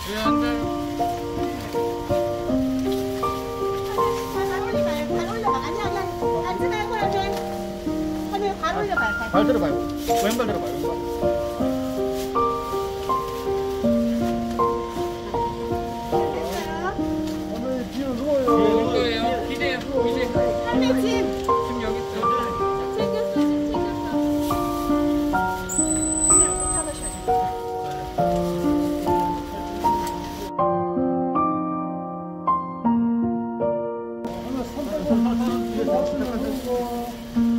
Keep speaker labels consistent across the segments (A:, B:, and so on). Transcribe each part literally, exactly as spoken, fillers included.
A: 왜 안 돼? 발 들어봐요. 왼발 들어봐요. 왼발.
B: 오늘 뒤로 누워요.
A: 뒤에 누울 거예요. 기대요. 기대.
C: 할매 짐.
A: 지금 여기 있어.
C: 챙겼어, 짐 챙겼어. 그냥 이거 잡으셔야 돼.
B: 오늘 손 뒤에 잡고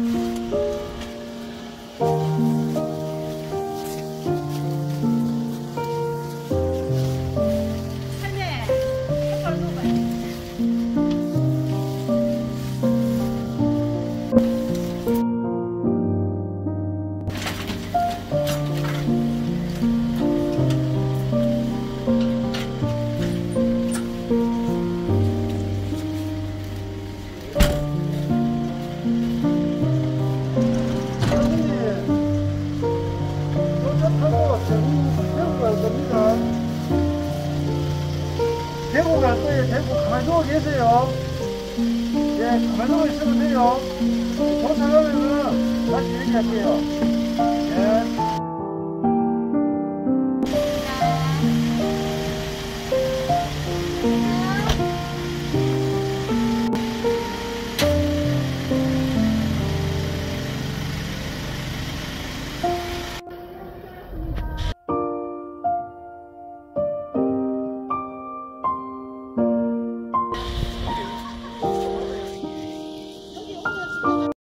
C: 할매, 똑바로 누워봐요.
B: 대구 갈 거예요. 대구 가만히 누워 계세요. 예, 가만히 누워 있으면 돼요. 도착하면은 다시 얘기할게요. 예.